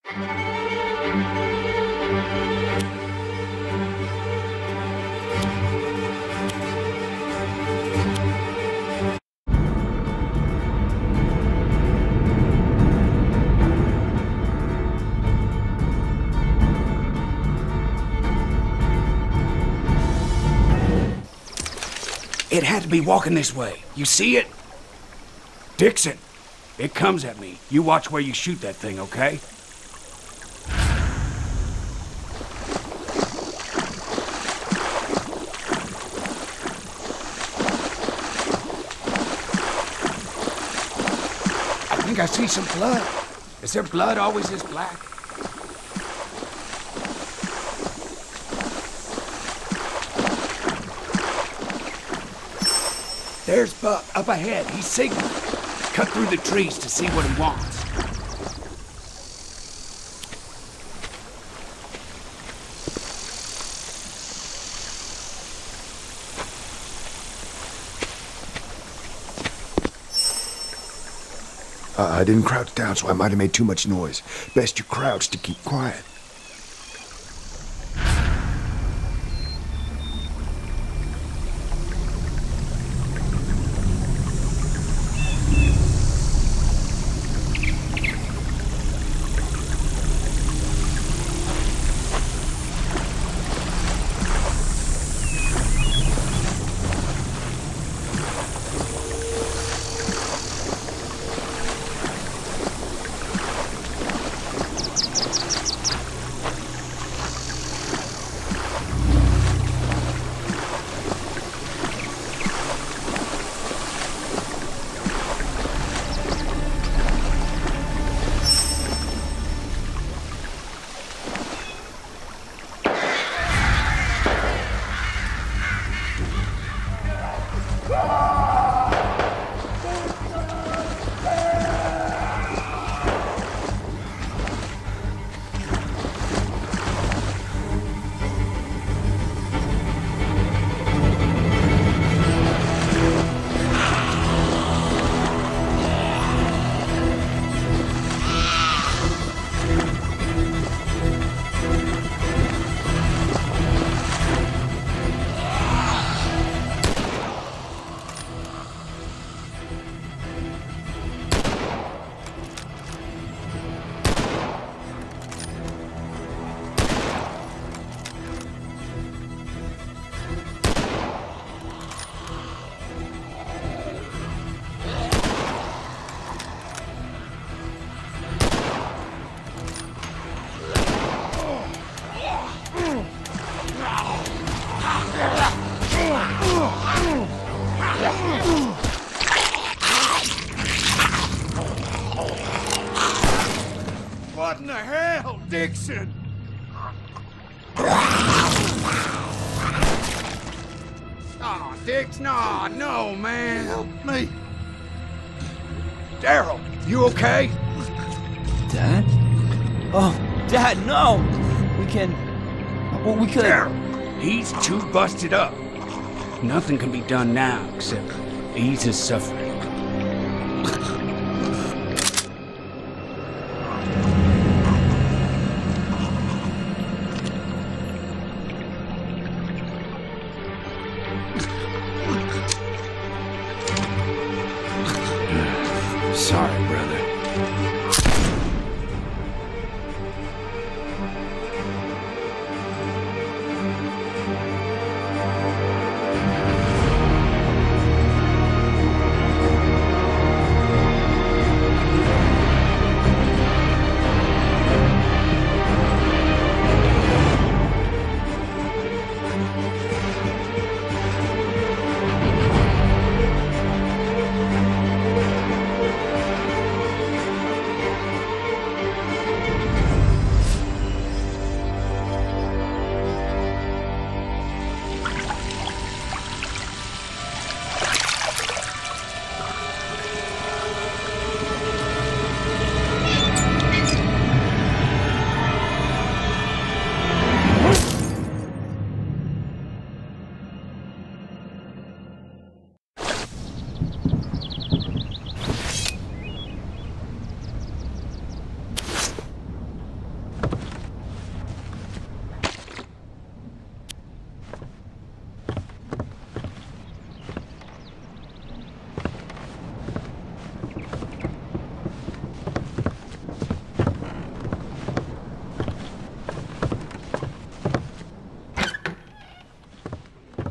It had to be walking this way. You see it? Dixon, it comes at me. You watch where you shoot that thing, okay? I think I see some blood. Is there blood always this black? There's Buck, up ahead. He's signaling. Cut through the trees to see what he wants. I didn't crouch down, so I might have made too much noise. Best you crouch to keep quiet. What in the hell, Dixon? Oh, Dix, no, man. Help me. Daryl, you okay? Dad? Oh, Dad, no! We can... Well, we could... Daryl, he's too busted up. Nothing can be done now except ease his suffering. Sorry, brother.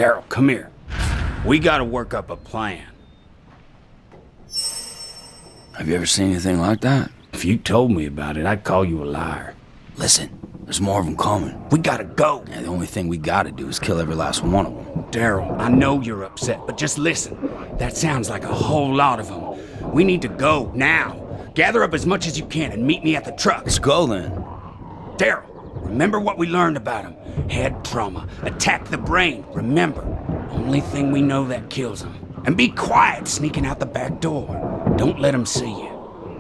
Daryl, come here. We gotta work up a plan. Have you ever seen anything like that? If you told me about it, I'd call you a liar. Listen, there's more of them coming. We gotta go. And the only thing we gotta do is kill every last one of them. Daryl, I know you're upset, but just listen. That sounds like a whole lot of them. We need to go, now. Gather up as much as you can and meet me at the truck. Let's go then. Daryl, remember what we learned about him. Head trauma. Attack the brain, remember. Only thing we know that kills him. And be quiet sneaking out the back door. Don't let him see you.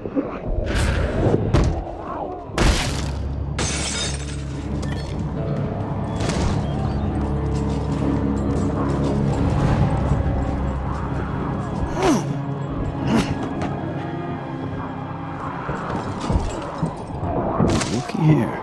Looky here.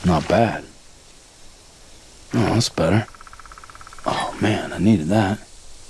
Not bad. Oh, that's better. Oh, man, I needed that.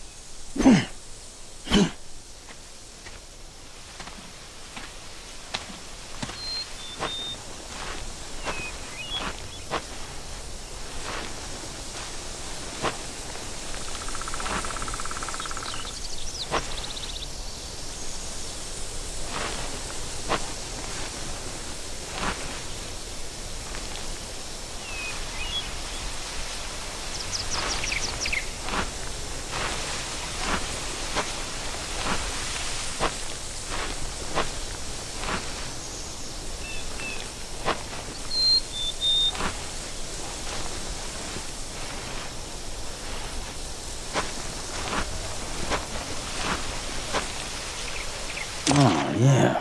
Oh, yeah.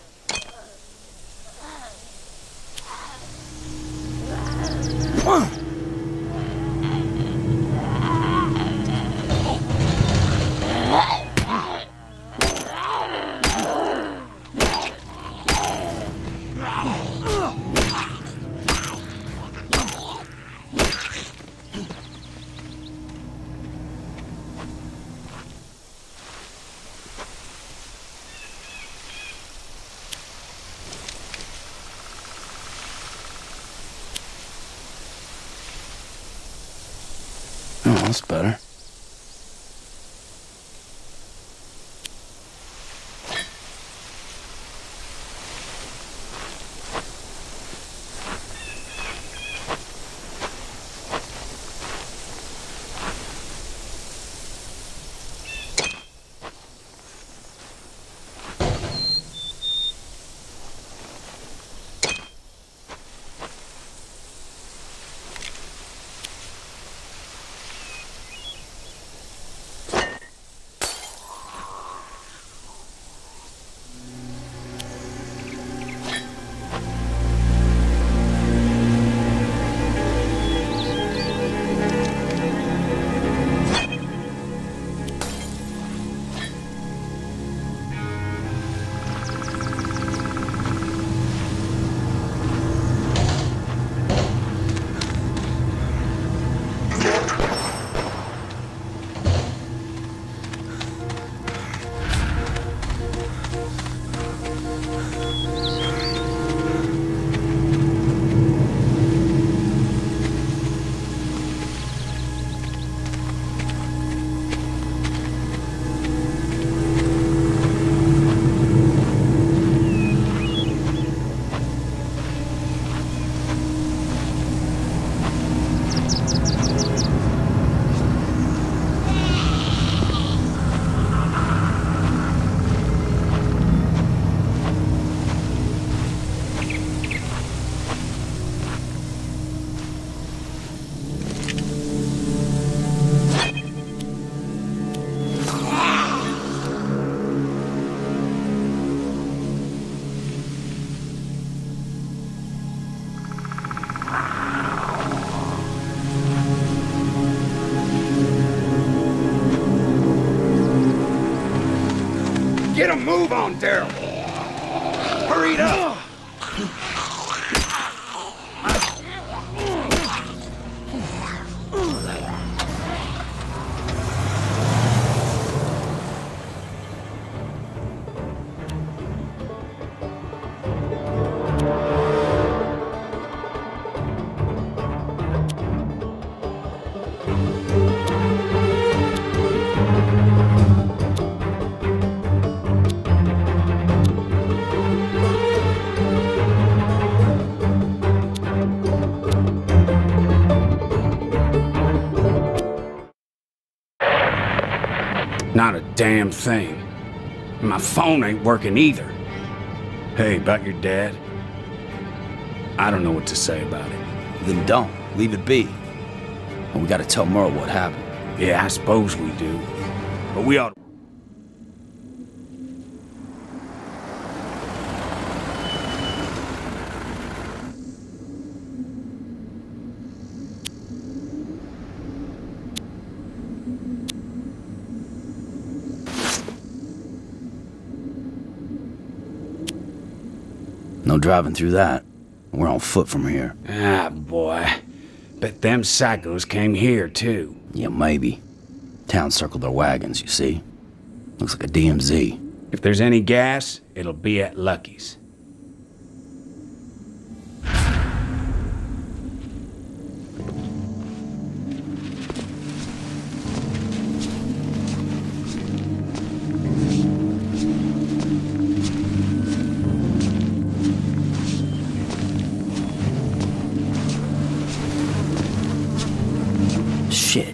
Oh, that's better. Get a move on, Daryl. Hurry it up. Not a damn thing. My phone ain't working either. Hey, about your dad? I don't know what to say about it. Then don't. Leave it be. And we gotta tell Merle what happened. Yeah, I suppose we do. But we ought to... No driving through that. We're on foot from here. Ah, boy. Bet them psychos came here, too. Yeah, maybe. Town circled their wagons, you see? Looks like a DMZ. If there's any gas, it'll be at Lucky's. Shit.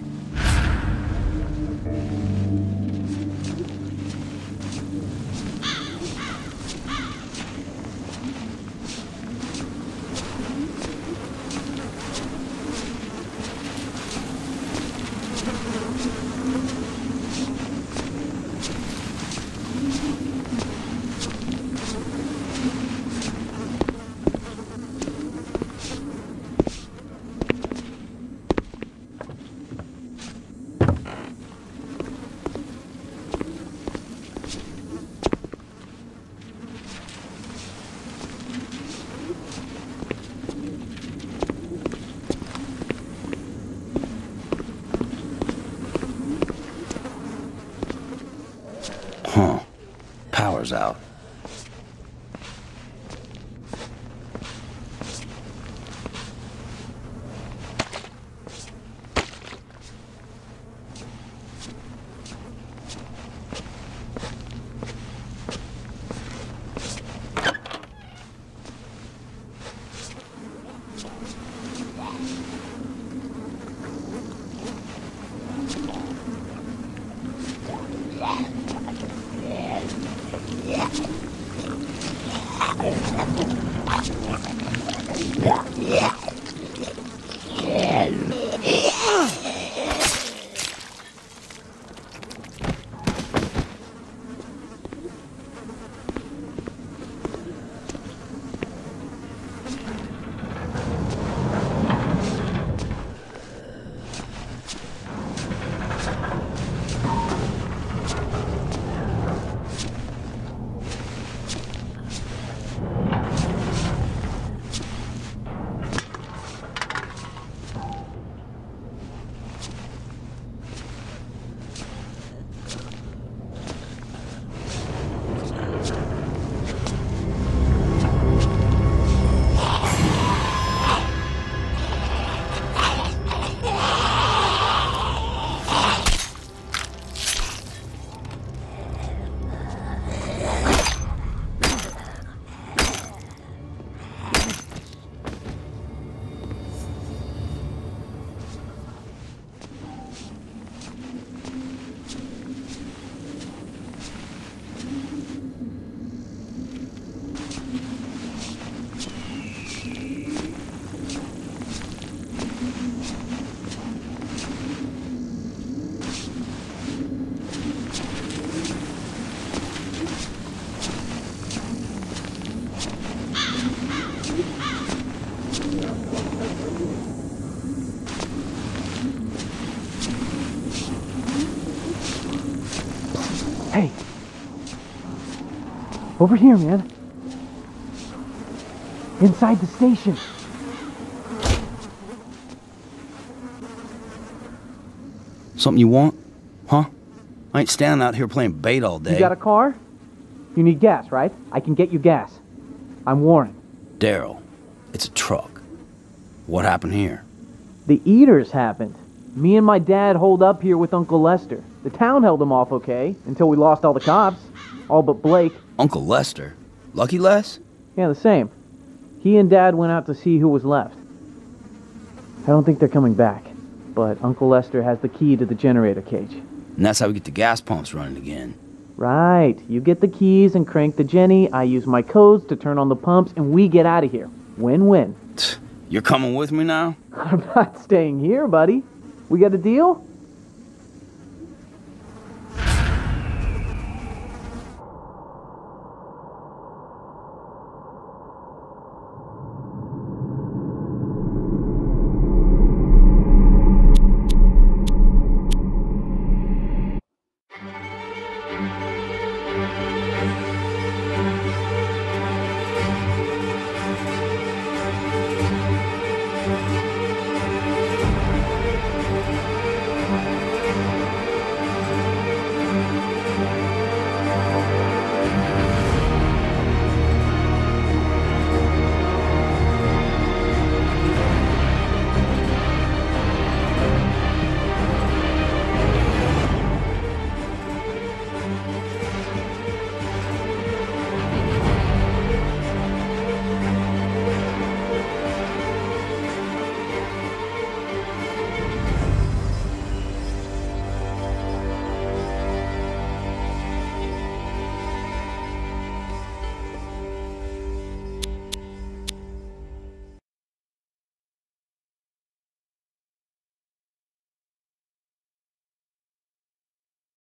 Huh. Power's out. Hey. Over here, man. Inside the station. Something you want? Huh? I ain't standing out here playing bait all day. You got a car? You need gas, right? I can get you gas. I'm Warren. Daryl, it's a truck. What happened here? The Eaters happened. Me and my dad holed up here with Uncle Lester. The town held him off okay, until we lost all the cops. All but Blake. Uncle Lester? Lucky Les? Yeah, the same. He and Dad went out to see who was left. I don't think they're coming back, but Uncle Lester has the key to the generator cage. And that's how we get the gas pumps running again. Right. You get the keys and crank the Jenny, I use my codes to turn on the pumps, and we get out of here. Win-win. You're coming with me now? I'm not staying here, buddy. We got a deal?